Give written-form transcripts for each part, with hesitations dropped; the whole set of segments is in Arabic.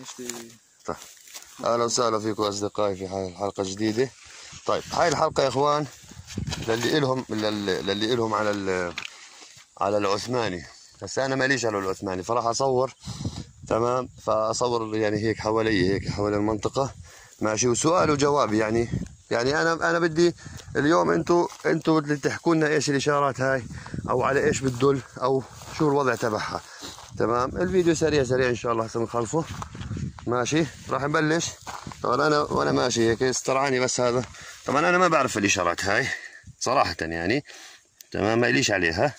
طيب اهلا وسهلا فيكم اصدقائي في حلقه جديده. طيب هاي الحلقه يا اخوان للي إلهم على العثماني. بس انا ماليش على العثماني فراح اصور. تمام، فاصور يعني هيك حوالي هيك حول المنطقه ماشي، وسؤال وجواب. يعني انا بدي اليوم انتوا اللي تحكوا لنا ايش الاشارات هاي، او على ايش بتدل، او شو الوضع تبعها. تمام، الفيديو سريع ان شاء الله هسه بنخلصه ماشي. راح نبلش. طبعا وانا ماشي هيك استرعاني بس هذا. طبعا انا ما بعرف الاشارات هاي صراحه يعني. تمام، ما إليش عليها.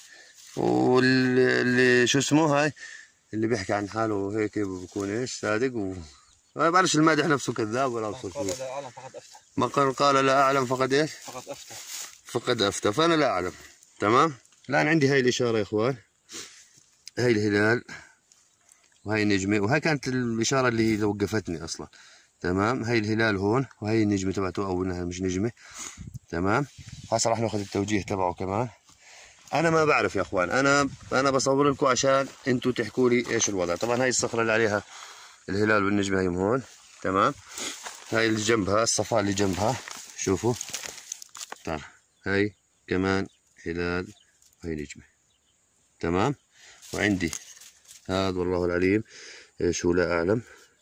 واللي شو اسمه هاي اللي بيحكي عن حاله هيك بكون ايش صادق ما بعرفش المادح نفسه كذاب ولا أبصر شو. قال لا أعلم فقد أفتى. ما قال لا أعلم فقد إيش؟ فقد أفتى. فأنا لا أعلم. تمام؟ الآن عندي هاي الإشارة يا إخوان، هاي الهلال وهاي النجمة، وهاي كانت الإشارة اللي وقفتني أصلا. تمام، هاي الهلال هون وهاي النجمة تبعته، أو إنها مش نجمة. تمام، هسه راح ناخذ التوجيه تبعه كمان. أنا ما بعرف يا إخوان، أنا بصور لكم عشان أنتم تحكوا لي إيش الوضع. طبعا هاي الصخرة اللي عليها الهلال والنجمة هيهم هون. تمام، هاي اللي جنبها الصفاء اللي جنبها شوفوا. طيب هاي كمان هلال وهي نجمة. تمام، وعندي هذا والله العليم شو لا أعلم.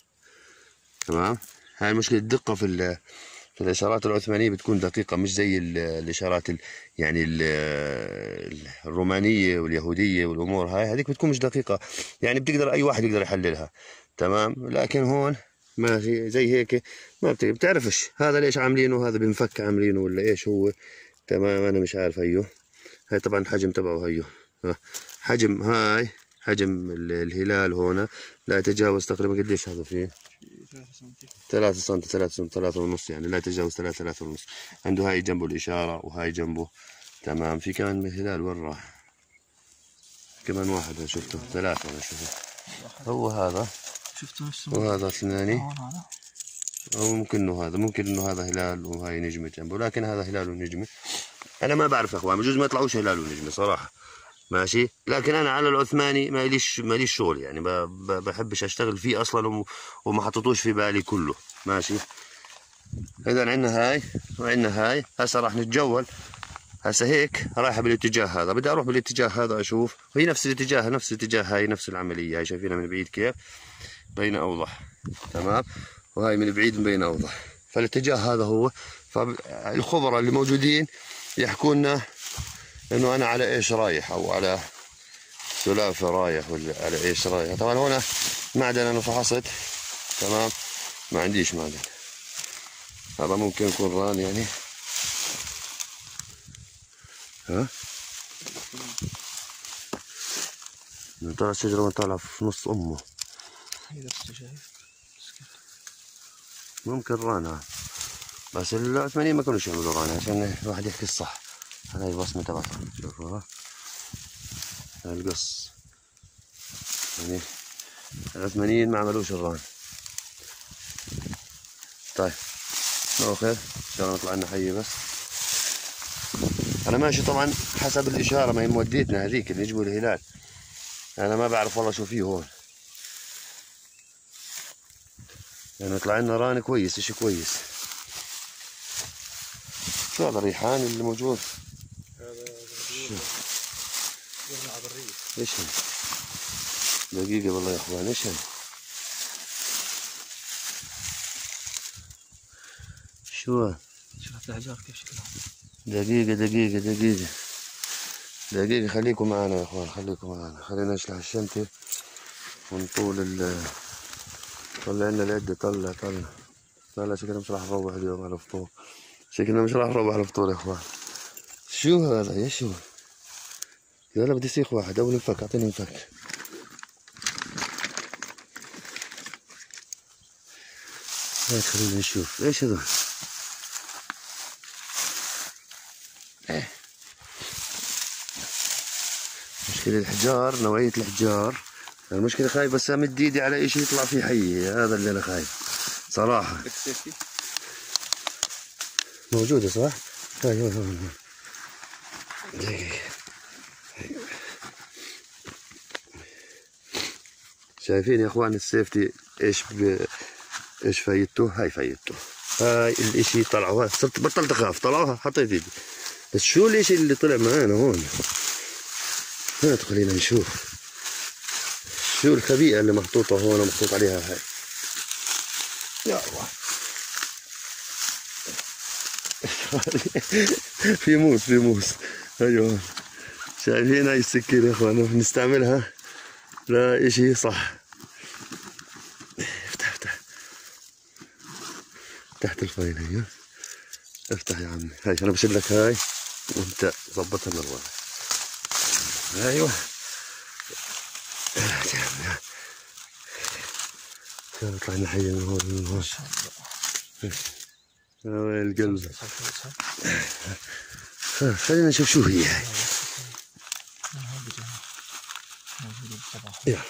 تمام، هاي المشكلة الدقة في الإشارات العثمانية بتكون دقيقة، مش زي الإشارات يعني الرومانية واليهودية والأمور هذيك بتكون مش دقيقة، يعني بتقدر أي واحد يقدر يحللها. تمام، لكن هون ماشي زي هيك ما بتعرفش هذا ليش عاملينه، وهذا بنفك عاملينه ولا إيش هو. تمام، أنا مش عارف. هاي طبعا الحجم تبعه حجم حجم الهلال هون لا يتجاوز تقريبا قديش هذا فيه 3 سم 3 ونص، يعني لا يتجاوز 3 ونص. عنده هاي جنبه الإشارة وهاي جنبه. تمام، في كمان من الهلال وين راح؟ كمان واحد أنا شفته، 3 أنا شفته. هو هذا شفته، وهذا اثنين، أو ممكن إنه هذا هلال وهاي نجمة جنبه، لكن هذا هلال ونجمة. أنا ما بعرف يا إخوان، بجوز ما يطلعوش هلال ونجمة صراحة ماشي. لكن انا على العثماني ماليش شغل، يعني بحبش اشتغل فيه اصلا، وما حطيتوش في بالي كله ماشي. اذا عندنا هاي وعندنا هاي. هسه راح نتجول. هسه هيك رايحه بالاتجاه هذا، بدي اروح بالاتجاه هذا اشوف. هي نفس الاتجاه هاي نفس العمليه. هاي شايفينها من بعيد كيف بين اوضح. تمام، وهاي من بعيد مبين اوضح. فالاتجاه هذا هو. فالخبراء اللي موجودين يحكوا لنا انه انا على ايش رايح، او على سلافة رايح ولا على ايش رايح. طبعا هنا معدن انا فحصت. تمام، ما عنديش معدن. هذا ممكن يكون ران يعني. طلع الشجرة طالعة في نص امه. ممكن ران بس العثمانيين ما كانوش يعملوا ران عشان الواحد يحكي الصح. هاي البصمة تبعتها شوفوا. هاي القص يعني العثمانيين ما عملوش الران. طيب الله خير، ان شاء الله نطلع لنا حي. بس انا ماشي طبعا حسب الاشاره، ما هي موديتنا هذيك اللي يجيبوا الهلال. انا ما بعرف والله شو فيه هون، يعني طلع لنا ران كويس، اشي كويس. شو هذا الريحان اللي موجود؟ هذا يرمى عبرية. ايش هي؟ دقيقة والله يا اخوان، ايش هي؟ شو شوف الاحجار كيف شكلها. دقيقة خليكم معنا يا اخوان، خليكم معنا. خلينا نشلح الشنطة ونطول طلع لنا العدة. طلع لا شكلنا مش راح نروح اليوم على الفطور. يا اخوان. شو هذا يا شو؟ يلا بدي سيخ واحد او نفك، اعطيني نفك. هيك خلينا نشوف ايش هذول. مشكلة الحجار، نوعية الحجار. المشكلة خايف بس امد ايدي على اشي يطلع فيه حي، هذا اللي انا خايف صراحة. موجودة صح؟ هاي دقيقة. شايفين يا اخوان السيفتي ايش فايدته؟ هاي فايدته. هاي الاشي طلعوا، صرت بطلت اخاف، طلعوها حطيت ايدي. بس شو الاشي اللي طلع معانا هون؟ هات خلينا نشوف شو الخبيئة اللي محطوطة هون، محطوط عليها هاي. يا الله في موس ايوه. شايفين هاي السكينة يا اخوان بنستعملها لإشي صح. افتح تحت الفايل هي. افتح يا عمي. هاي انا بشيل لك هاي وانت ظبطها من ورا. ايوه يا عمي. نطلع نحيي من هون ما شاء الله. وين القلب. خلينا نشوف شو هي هاي. يلا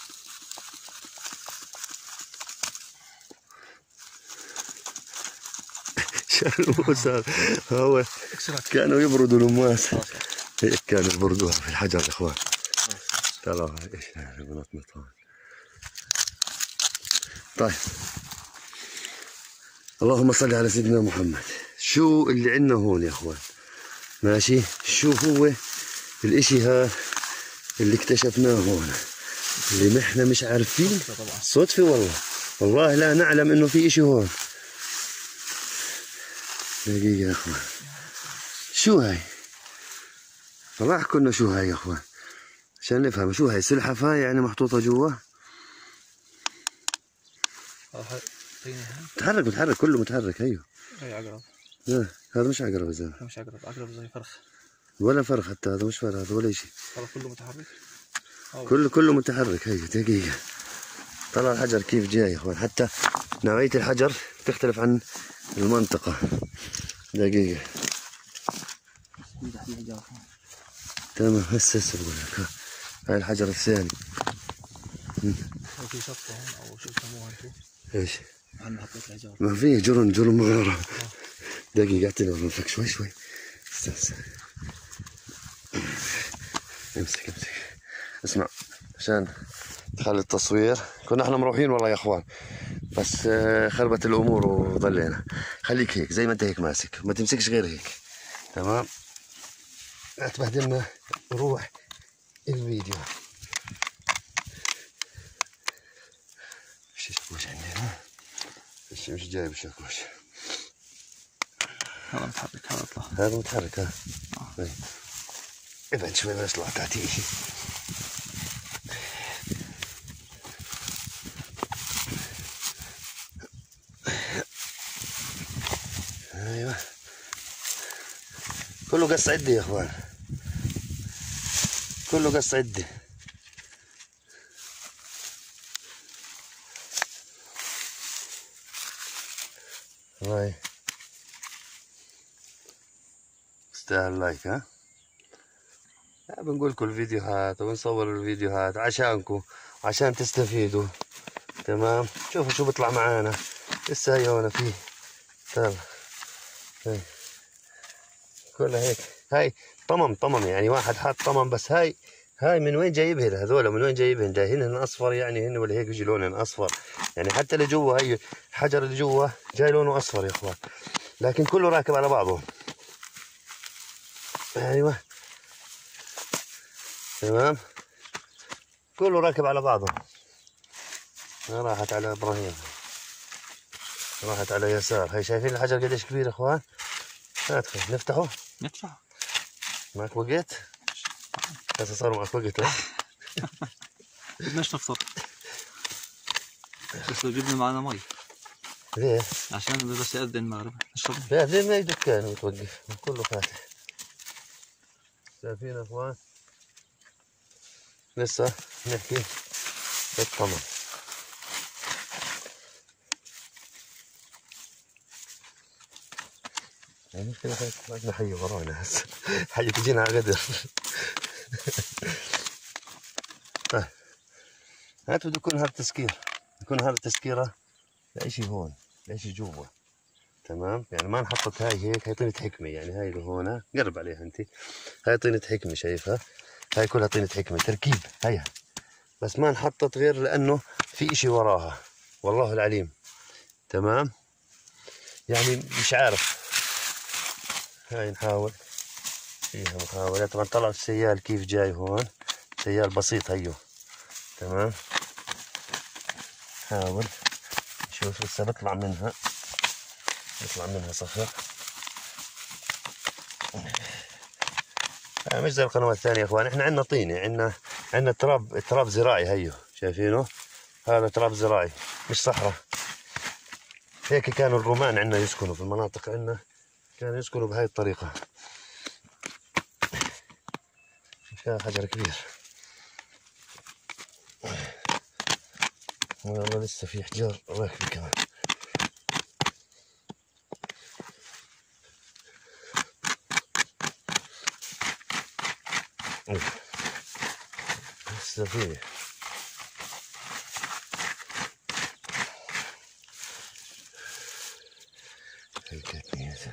الموس هو كانوا يبردوا المواس، هيك كانوا يبردوها في الحجر يا اخوان. ترى ايش بنطمط. طيب اللهم صل على سيدنا محمد. شو اللي عندنا هون يا اخوان؟ ماشي، شو هو الاشي هذا اللي اكتشفناه هون اللي احنا مش عارفين؟ صدفة والله لا نعلم انه في اشي هون. دقيقة يا اخوان، شو هاي؟ صراحة كنا شو هاي يا اخوان عشان نفهم شو هاي. سلحفاة يعني محطوطة جوا. متحرك كله متحرك. ايوه هي عقرب. لا هذا مش عقرب يا زلمة. مش عقرب زي فرخ. ولا فرخ حتى، هذا مش فرخ هذا ولا شيء. هذا كله متحرك. كله متحرك. هي دقيقة، طلع الحجر كيف جاي يا اخوان، حتى نوعية الحجر تختلف عن المنطقة. دقيقة تمام. هسه بقول لك هاي الحجر الثاني. في شطة هون او شو يسموها انتم؟ ايش؟ عم حطيت الحجار. ما في جرن مغارة. دقيقة اعطيني انفك شوي. استنى امسك. اسمع عشان تخلي التصوير. كنا احنا مروحين والله يا اخوان، بس خربت الامور وضلينا. خليك هيك زي ما انت هيك ماسك، ما تمسكش غير هيك. تمام، لا تبهدلنا روح الفيديو. شاكوش عندنا، مش جايب شاكوش. هذا متحرك. هذا متحرك. ها ابعد شوي بس طلع تحتي شيء. ايوه كله قص عدي يا اخوان، كله قص عدي. هاي تستاهل لايك. ها بنقول لكم الفيديوهات ونصور الفيديوهات عشانكم، عشان تستفيدوا. تمام، شوفوا شو بيطلع معانا. لسه هي هون في هاي كلها هيك. هاي طمم يعني واحد حاط طمم. بس هاي من وين جايبهن هذول؟ من وين جايبهن؟ جايهن اصفر يعني هن، ولا هيك بيجي لونهن اصفر يعني. حتى اللي جوا هي الحجر اللي جوا جاي لونه اصفر يا اخوان، لكن كله راكب على بعضه. ايوه تمام، كله راكب على بعضه. راحت على ابراهيم، راحت على يسار. هاي شايفين الحجر قديش كبير يا اخوان؟ ادخل نفتحه. معك وقت؟ هسه صار معك وقت. بدناش نفطر بس لو جبنا معنا مي. ليه؟ عشان بس يأذن المغرب نشرب. لا زي ما دكان وتوقف كله فاتح. شايفين يا اخوان؟ لسه نحكي الطمر. المشكلة عندنا حي ورانا هسه، حي تجينا على قدر. طيب هات بده يكون هذا التسكير، يكون هذا التسكيرة لإشي هون، لإشي جوا. تمام، يعني ما نحطك هاي هيك. هاي طينة حكمة يعني. هاي اللي هون قرب عليها انت، هاي طينة حكمة شايفها؟ هاي كلها طينة حكمة تركيب. هيا بس ما انحطت غير لأنه في إشي وراها، والله العليم. تمام، يعني مش عارف. هاي نحاول فيها محاولة. طبعا طلع السيال كيف جاي هون، سيال بسيط هيو. تمام، حاول شوف لسه بيطلع منها صفر. مش زي القنوات الثانية يا اخوان، احنا عندنا طينة، عندنا تراب زراعي هيو، شايفينه؟ هذا تراب زراعي مش صحراء. هيك كانوا الرومان عندنا يسكنوا في المناطق، عندنا كانوا يسكنوا بهاي الطريقة. فيها حجر كبير والله، لسه في حجار راكبة كمان. لسه فيه. هيك كنيسة.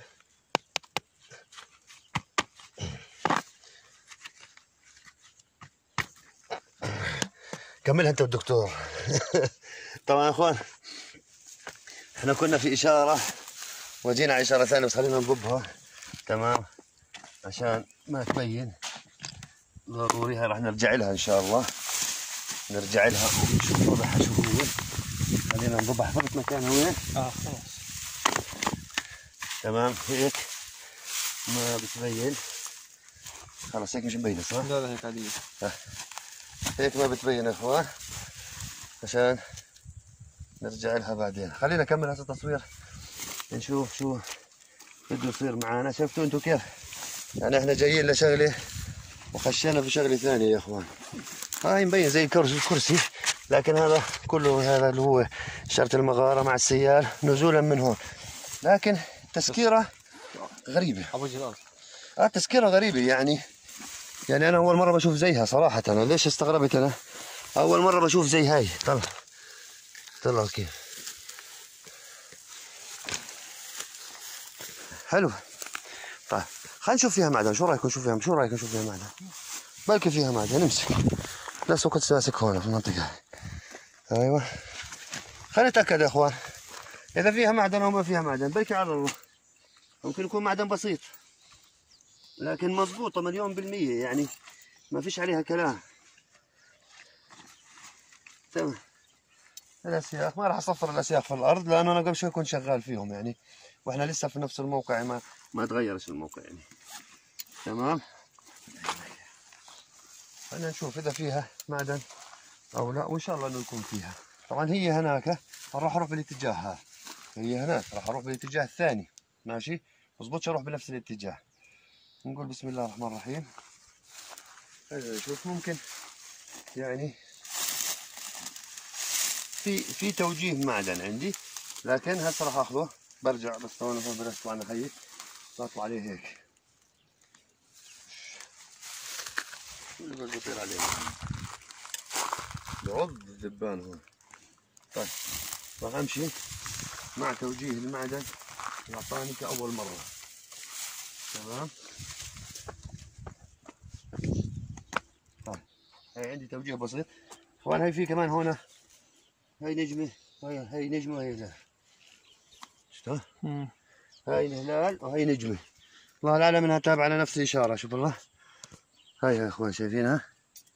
كملها انت والدكتور. طبعا يا اخوان احنا كنا في اشارة وجينا على اشارة ثانية، بس خلينا نضبها. تمام، عشان ما تبين ضروري. هاي راح نرجع لها ان شاء الله، نرجع لها ونشوف وضعها شو هو. خلينا نضبها. حفظت مكانها وين؟ خلاص. تمام، هيك ما بتبين. خلاص هيك مش مبينة صح؟ لا هيك عادية. هيك ما بتبين يا اخوان، عشان نرجع لها بعدين. خلينا نكمل هذا التصوير نشوف شو بده يصير معانا. شفتوا انتم كيف؟ يعني احنا جايين لشغله وخشينا في شغله ثانيه يا اخوان. هاي مبين زي كرسي، لكن هذا كله هذا اللي هو شرط المغاره مع السيال نزولا من هون. لكن تسكيره غريبه، على وجه الارض. تسكيره غريبه. يعني انا اول مره بشوف زيها صراحه. انا ليش استغربت؟ انا اول مره بشوف زي هاي. طلع كيف حلو. طيب خلينا نشوف فيها معدن. شو رايكم نشوف فيها معدن؟ بلكي فيها معدن. نمسك نفس وقت ماسك هون في المنطقه. ايوه، خلينا نتاكد يا اخوان اذا فيها معدن او ما فيها معدن. بلكي على الله ممكن يكون معدن بسيط، لكن مضبوطه 100%. يعني ما فيش عليها كلام. تمام. الاسياخ ما راح اصفر الاسياخ في الارض، لانه انا قبل شوي كنت شغال فيهم يعني، واحنا لسه في نفس الموقع، ما تغيرش الموقع يعني. تمام، خلينا نشوف اذا فيها معدن او لا، وان شاء الله انه يكون فيها. طبعا هي هناك راح اروح بالاتجاه هذا، هي هناك راح اروح بالاتجاه الثاني. ماشي، مظبوطش اروح بنفس الاتجاه. نقول بسم الله الرحمن الرحيم. نشوف ممكن يعني في توجيه معدن عندي، لكن هسه راح اخذه. برجع بس ثواني هون بلاش طلعنا هي بطلع عليه هيك. شو اللي بيطير عليه؟ بعض الذبان هون. طيب راح امشي مع توجيه المعدن اللي اعطاني كأول مرة. تمام. طيب هي عندي توجيه بسيط. اخوان هي في كمان هنا هاي نجمة، هاي نجمة وهي هلال. شفتوا؟ هاي الهلال وهي نجمة. الله العالم انها تابعة على نفس الإشارة. شوف الله، هاي يا اخوان شايفينها؟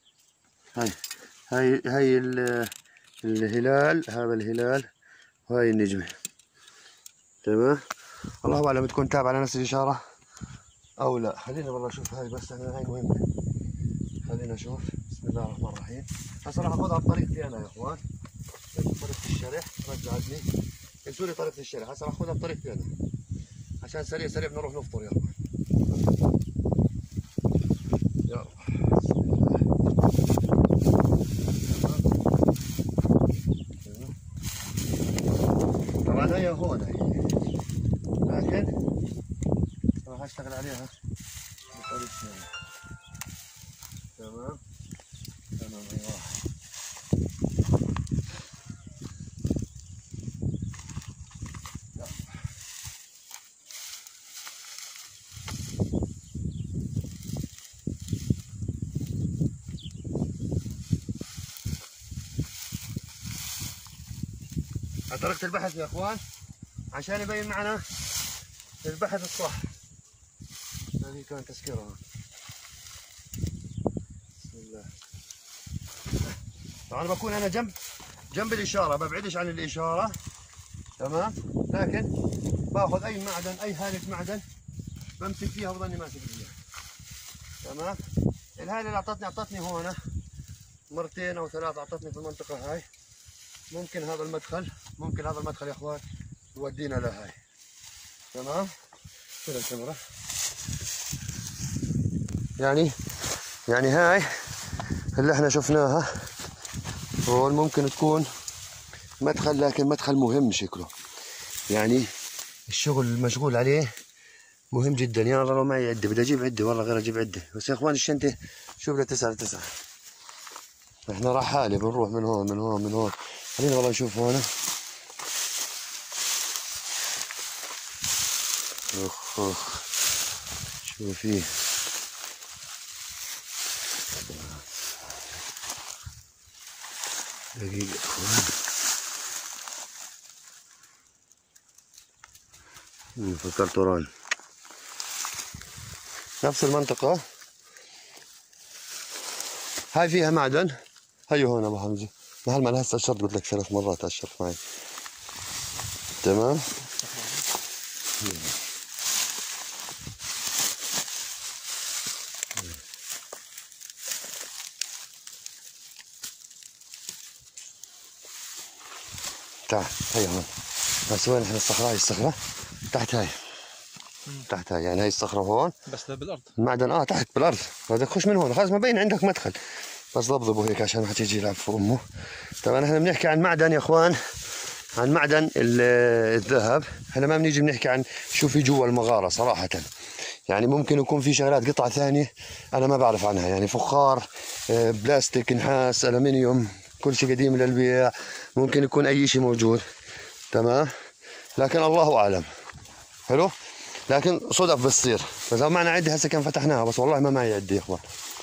هاي الهلال، هذا الهلال وهاي النجمة. تمام، الله اعلم تكون تابعة على نفس الإشارة او لا. خلينا والله نشوف هاي، بس هاي مهمة. خلينا نشوف. بسم الله الرحمن الرحيم. هسه راح اخذها بطريقتي انا يا اخوان. طريقة الشرح رجعتني. قلتوا لي طريقة الشرح، هسه راح اخذها بطريقتي انا عشان سريع بنروح نفطر. يلا يلا. طبعا هي هون هي، لكن راح اشتغل عليها بطريقتي انا. تمام تمام. ايوه طريقة البحث يا اخوان عشان يبين معنا البحث الصح. هذه كان تسكيرها. بسم الله. طبعا بكون انا جنب الاشاره، ببعدش عن الاشاره تمام، لكن باخذ اي معدن، اي هاله معدن بمسك فيها وبضلني ماسك فيها تمام. الهاله اللي اعطتني هون مرتين او ثلاث، اعطتني في المنطقه هاي. ممكن هذا المدخل يا اخوان يودينا لهاي تمام. كذا الكاميرا يعني هاي اللي احنا شفناها هون ممكن تكون مدخل، لكن مدخل مهم شكله، يعني الشغل المشغول عليه مهم جدا. يا الله لو معي عده، بدي اجيب عده والله، غير اجيب عده. بس يا اخوان الشنطه شوف لها 9 ل9. احنا راح حالي بنروح من هون. خلينا والله نشوف هون. اخ شو فيه. دقيقة اخوان، فكرت وراني نفس المنطقة هاي فيها معدن. هيو هون ابو حمزة، محل ما انا هسه اشرت، قلت لك 3 مرات اشرت معي تمام. تعال هي هون. بس وين احنا الصخرة؟ هاي الصخرة تحت هاي، يعني هاي الصخرة هون بس بالارض المعدن تحت بالارض. بدك تخش من هون خلاص ما بين عندك مدخل، بس ضبضبه هيك عشان ما حد يجي يلعب في امه. طبعا احنا بنحكي عن معدن يا اخوان، عن معدن الذهب. احنا ما بنيجي بنحكي عن شو في جوا المغارة صراحة. يعني ممكن يكون في شغلات قطع ثانية انا ما بعرف عنها، يعني فخار، بلاستيك، نحاس، ألمنيوم، كل شيء قديم للبيع، ممكن يكون اي شيء موجود تمام، لكن الله اعلم. حلو، لكن صدف بتصير. بس لو معنا عده هسه كان فتحناها، بس والله ما معي عده يا اخوان.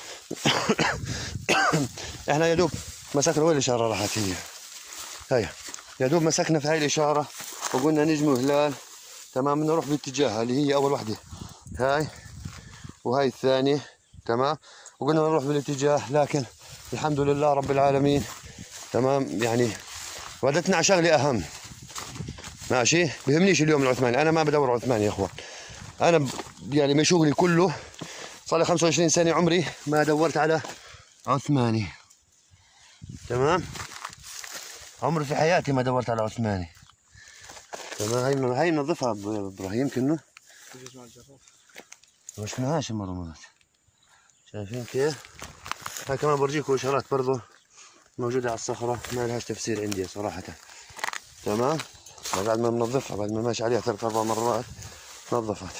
احنا يا دوب مسكنا، وين الاشاره راحت هي يا دوب مسكنا في هاي الاشاره وقلنا نجم وهلال تمام، نروح باتجاهها اللي هي اول وحده هاي، وهاي الثانيه تمام، وقلنا نروح بالاتجاه. لكن الحمد لله رب العالمين تمام، يعني ودتنا على شغله اهم. ماشي، بهمنيش اليوم العثماني، انا ما بدور عثماني يا اخوان. انا يعني من شغلي كله صار لي 25 سنه عمري ما دورت على عثماني تمام، عمري في حياتي ما دورت على عثماني تمام. هاي ننظفها ابراهيم كنه ما شفناهاش المره مرات، شايفين كيف؟ هاي كمان برجيكم اشارات برضو موجوده على الصخره، ما لهاش تفسير عندي صراحه تمام. بعد ما بنظفها، بعد ما ماشي عليها 3 4 مرات نظفت.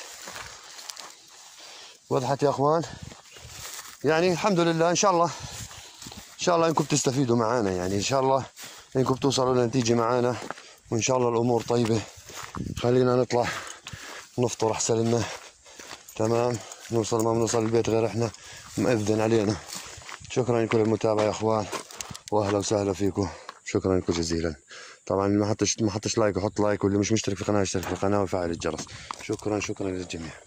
وضحت يا اخوان؟ يعني الحمد لله. ان شاء الله انكم تستفيدوا معانا، يعني ان شاء الله انكم توصلوا لنتيجه معانا، وان شاء الله الامور طيبه. خلينا نطلع نفطر احسن لنا تمام، نوصل ما بنوصل البيت غير احنا مأذن علينا. شكرا لكل المتابعه يا اخوان، واهلا وسهلا فيكم، شكرا لكم جزيلا. طبعا اللي ما حطش لايك يحط لايك، واللي مش مشترك في القناه يشترك في القناه ويفعل الجرس. شكرا للجميع.